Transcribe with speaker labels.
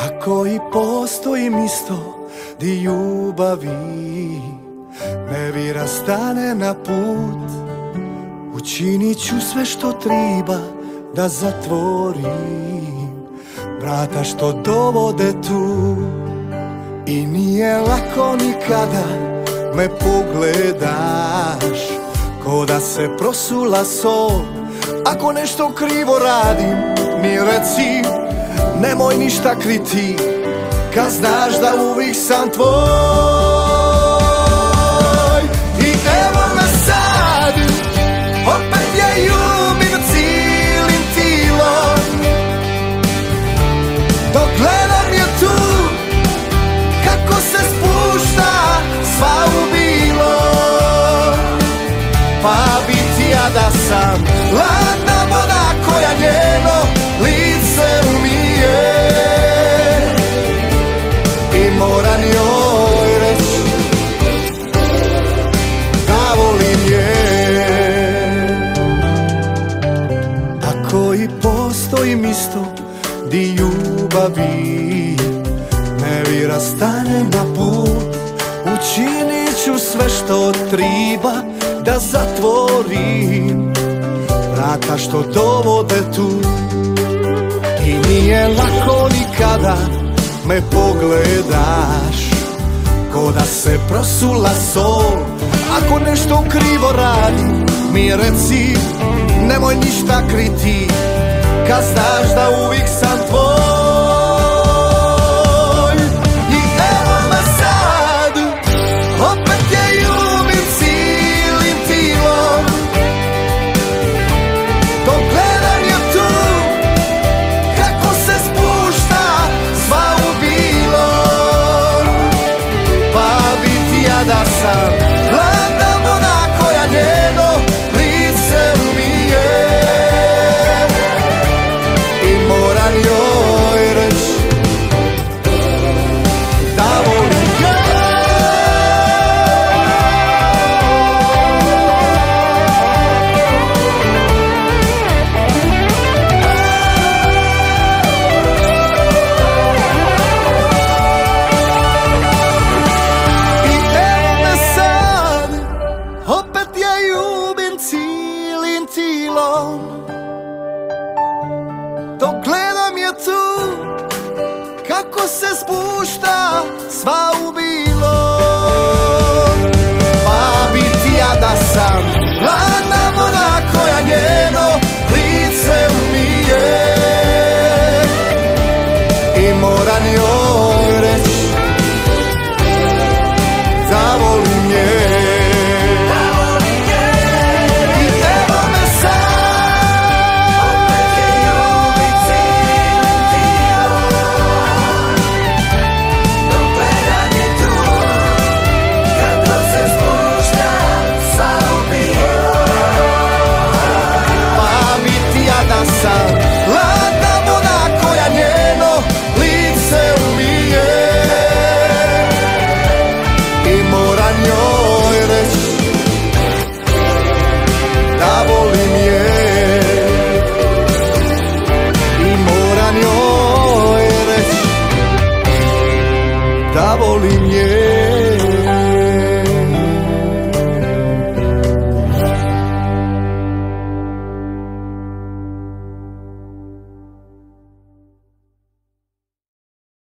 Speaker 1: Ako i postojim isto di ljubavi ne vi rastane na put, učinit ću sve što treba da zatvorim vrata što dovode tu. I nije lako nikada me pogledaš ko da se prosula sol. Ako nešto krivo radim mi reci, nemoj ništa kriti, kad znaš da uvijek sam tvoj. I evo me sad, opet je ljubim cijelim tilom, dok gledam je tu kako se spušta sva u bilo. Pa bi ti ja da sam hladna voda koja njeno lice umije, i moram joj reći da volim je. Ako i postojim isto di ljubavi ne vi rastane na put, učinit ću sve što treba da zatvorim vrata što dovode tu. I nije lako nikada me pogledaš ko da se prosula sol. Ako nešto krivo radim mi reci, nemoj ništa kriti, kad znaš da uvijek sam tvoj. I evo me sad, opet je ljubim cijelim tilom, dok gledam je tu kako se spušta sva u bilo. Pa bi ti ja da sam hladna voda koja njeno lice umije, i moram joj reći da volim je. I evo me sad, opet je ljubim cijelim tilom, dok gledam je tu kako se spušta sva u bilo. Pa bi ti ja da sam hladna voda koja njeno lice umije, i moram joj reći da volim je. I evo me sad, opet je ljubim cijelim tilom, dok gledam je tu kako se spušta sva u bilo. Pa bi ti ja da sam hladna voda koja njeno lice umije, i moram joj reći da volim je. I moram joj reći da volim je.